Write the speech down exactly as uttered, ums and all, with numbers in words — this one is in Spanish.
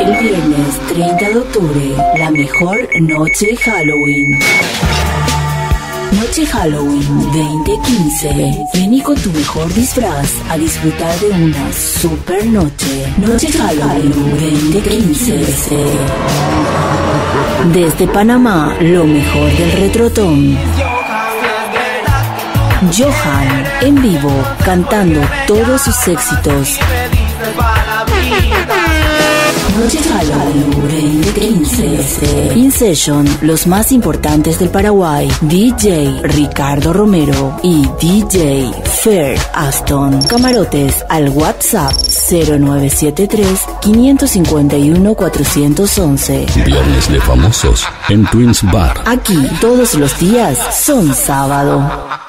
El viernes treinta de octubre, la mejor noche Halloween. Noche Halloween veinte quince. Vení con tu mejor disfraz a disfrutar de una super noche. Noche Halloween veinte quince. Desde Panamá, lo mejor del retrotón. Johan, en vivo, cantando todos sus éxitos. Noche Halloween veinte quince. In Session, los más importantes del Paraguay. D J Ricardo Romero y D J Fer Aston. Camarotes al WhatsApp cero nueve siete tres, cinco cinco uno, cuatro once. Viernes de famosos en Twins Bar. Aquí todos los días son sábado.